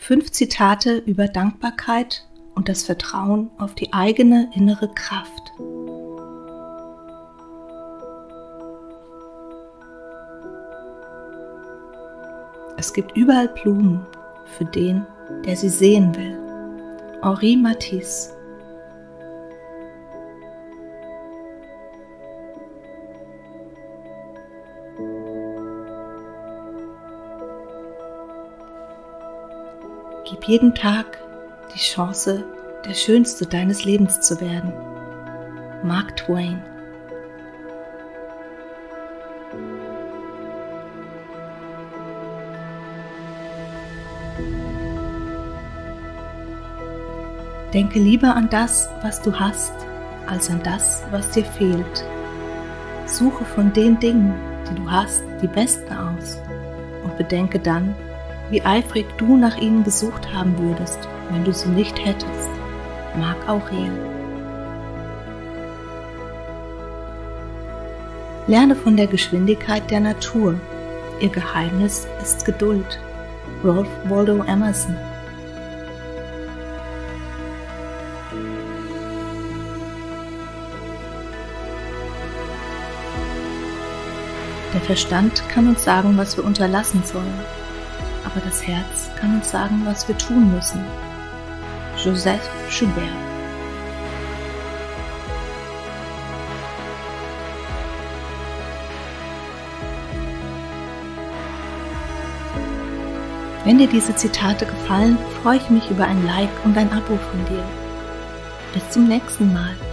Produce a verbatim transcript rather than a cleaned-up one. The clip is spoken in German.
Fünf Zitate über Dankbarkeit und das Vertrauen auf die eigene innere Kraft. Es gibt überall Blumen für den, der sie sehen will. Henri Matisse. Gib jeden Tag die Chance, der Schönste deines Lebens zu werden. Mark Twain. Denke lieber an das, was du hast, als an das, was dir fehlt. Suche von den Dingen, die du hast, die besten aus und bedenke dann, wie eifrig du nach ihnen gesucht haben würdest, wenn du sie nicht hättest. Marc Aurel. Lerne von der Geschwindigkeit der Natur. Ihr Geheimnis ist Geduld. Ralph Waldo Emerson. Der Verstand kann uns sagen, was wir unterlassen sollen, aber das Herz kann uns sagen, was wir tun müssen. Joseph Schubert. Wenn dir diese Zitate gefallen, freue ich mich über ein Like und ein Abo von dir. Bis zum nächsten Mal.